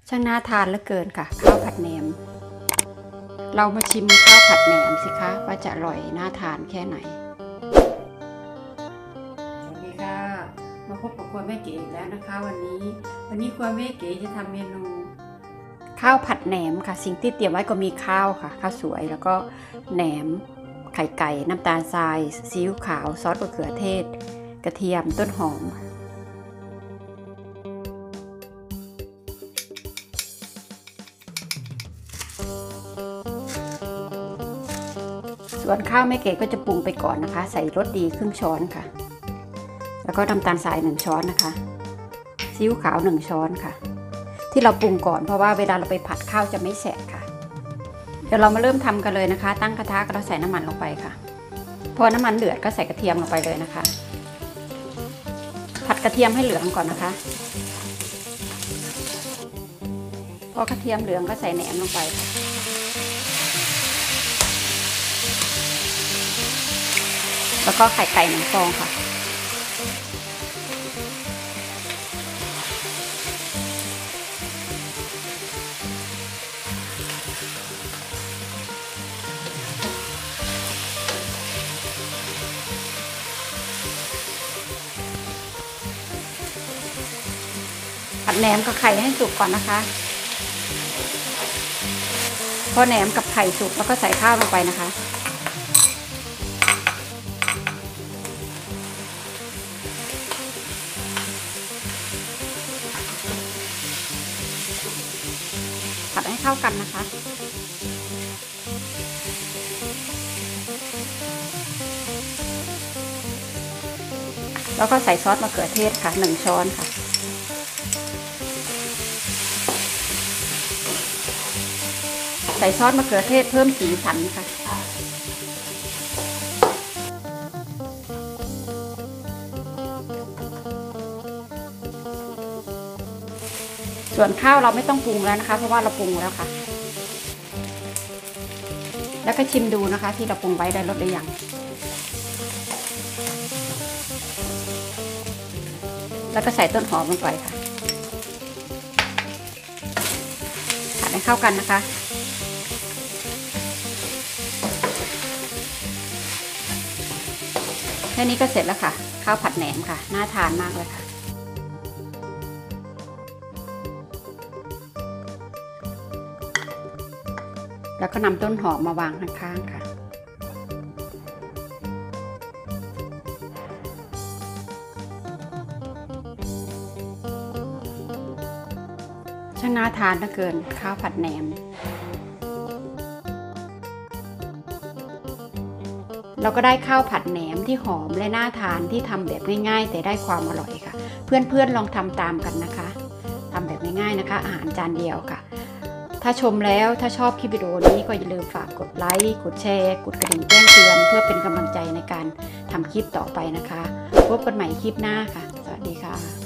ช่างน่าทานเหลือเกินค่ะข้าวผัดแหนมเรามาชิมข้าวผัดแหนมสิคะว่าจะอร่อยน่าทานแค่ไหนสวัสดีค่ะมาพบกับครัวแม่เก๋อีกแล้วนะคะวันนี้ครัวแม่เก๋จะทำเมนูข้าวผัดแหนมค่ะสิ่งที่เตรียมไว้ก็มีข้าวค่ะข้าวสวยแล้วก็แหนมไข่ไก่น้ำตาลทรายซีอิ๊วขาวซอสมะเขือเทศกระเทียมต้นหอมส่วนข้าวแม่เก๋ก็จะปรุงไปก่อนนะคะใส่รสดีครึ่งช้อนค่ะแล้วก็น้ำตาลทราย1ช้อนนะคะซีอิ๊วขาว1ช้อนค่ะที่เราปรุงก่อนเพราะว่าเวลาเราไปผัดข้าวจะไม่แฉะค่ะเดี๋ยวเรามาเริ่มทำกันเลยนะคะตั้งกระทะแล้วใส่น้ำมันลงไปค่ะพอน้ำมันเดือดก็ใส่กระเทียมลงไปเลยนะคะผัดกระเทียมให้เหลืองก่อนนะคะพอกระเทียมเหลืองก็ใส่แหนมลงไปค่ะแล้วก็ไข่ไก่1ฟองค่ะผัดแหนมกับไข่ให้สุกก่อนนะคะพอแหนมกับไข่สุกแล้วก็ใส่ข้าวลงไปนะคะผัดให้เข้ากันนะคะแล้วก็ใส่ซอสมะเขือเทศค่ะ1ช้อนค่ะใส่ซอสมะเขือเทศเพิ่มสีสันค่ะส่วนข้าวเราไม่ต้องปรุงแล้วนะคะเพราะว่าเราปรุงแล้วค่ะแล้วก็ชิมดูนะคะที่เราปรุงไว้ได้รสหรือยังแล้วก็ใส่ต้นหอมลงไปค่ะผัดให้เข้ากันนะคะแค่นี้ก็เสร็จแล้วค่ะข้าวผัดแหนมค่ะน่าทานมากเลยค่ะแล้วก็นำต้นหอมมาวางข้างๆค่ะช่างน่าทานเหลือเกินข้าวผัดแหนมเราก็ได้ข้าวผัดแหนมที่หอมและน่าทานที่ทำแบบง่ายๆแต่ได้ความอร่อยค่ะเพื่อนๆลองทำตามกันนะคะทำแบบง่ายๆนะคะอาหารจานเดียวค่ะถ้าชมแล้วถ้าชอบคลิปวิดีโอนี้ก็อย่าลืมฝากกดไลค์กดแชร์กดกระดิ่งแจ้งเตือนเพื่อเป็นกำลังใจในการทำคลิปต่อไปนะคะพบกันใหม่คลิปหน้าค่ะสวัสดีค่ะ